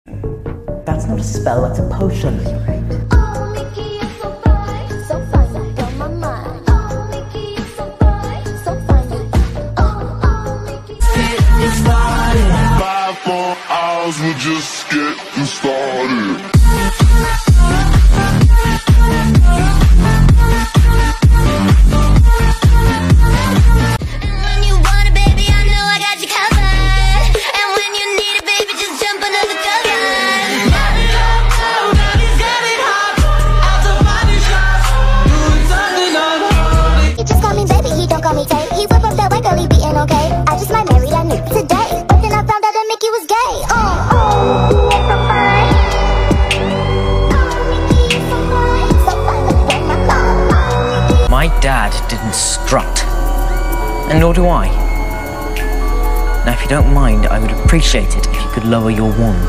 That's not a spell, that's a potion. Oh, Mickey, you're so fine. So fine, you blow my mind. Oh, Mickey, you're so fine. So fine, you. Oh, Mickey. Getting started. 5 more hours, we're just getting started. My dad didn't strut, and nor do I. Now, if you don't mind, I would appreciate it if you could lower your wand.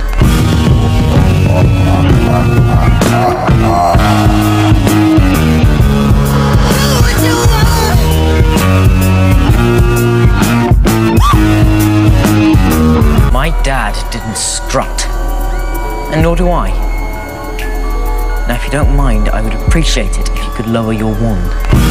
My dad didn't strut, and nor do I. Now, if you don't mind, I would appreciate it if you could lower your wand.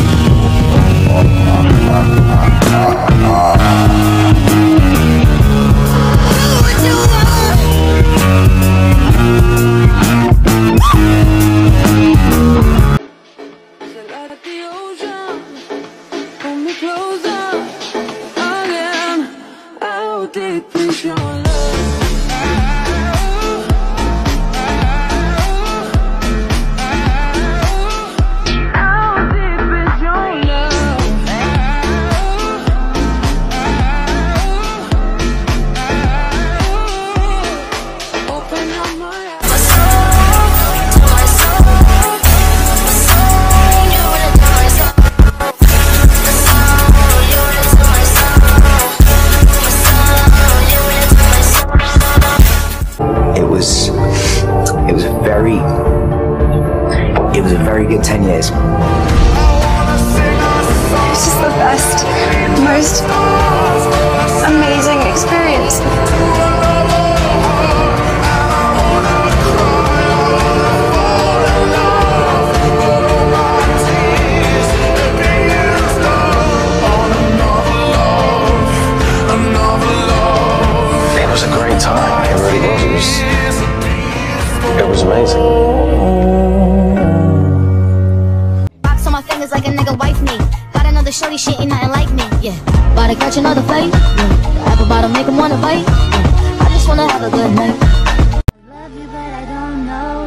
It was a very good 10 years. It was just the best, most amazing experience. It was a great time. It really was. It was amazing. Box on my fingers like a nigga wife me. Got another shorty, shit ain't nothing like me. Yeah, about to catch another fight. Yeah, apple bottom make him wanna bite. Yeah, I just wanna have a good night. Love you, but I don't know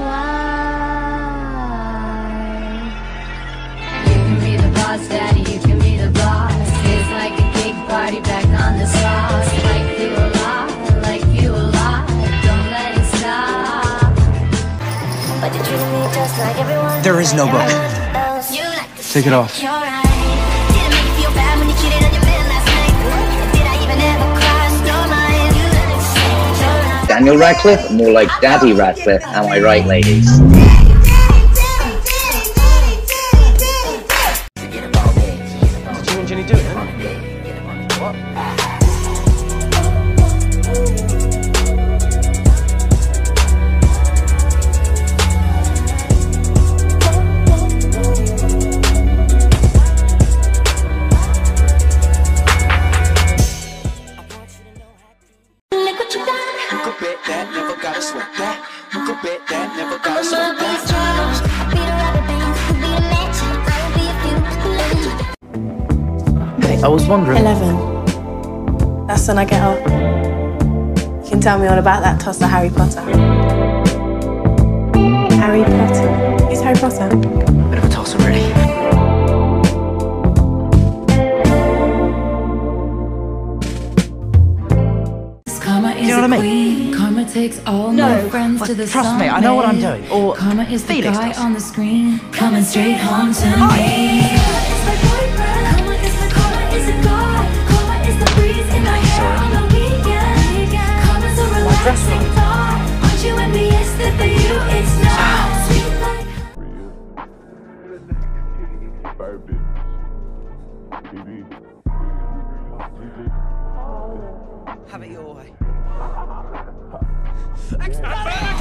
why. You can be the boss, daddy, you can be the boss. It's like a big party back on the sauce. Like you a lot, like you a lot. Don't let it stop. But you treat me just like everyone. There is no book. You like to Take it off. you're right. Didn't make you feel bad when you cheated on your man last night. Did I even ever cross your mind? You let it change your life. Daniel Radcliffe, more like Daddy Radcliffe, am I right, ladies? Did you and Jenny do it? What? Look what you done. You could bet that, never gotta sweat that. You could bet that, never gotta I'm sweat gonna be that. strong. Be the rubber band, you be a match. I will be a few. Hey, I was wondering. 11. That's when I get up. You can tell me all about that tosser Harry Potter. Harry Potter? Who's Harry Potter? Bit of a tosser, really. Karma is You know what I mean? queen. Karma takes all my friends to the trust me, I know what I'm doing. Or Karma is the Felix guy does. on the screen, coming straight home to me. Karma is the karma is the god. Karma is the breeze in my hair on the weekend. Karma's a relaxing thought. Want you and me, yes, that for you it's not. Sweet like have it your way. Explode!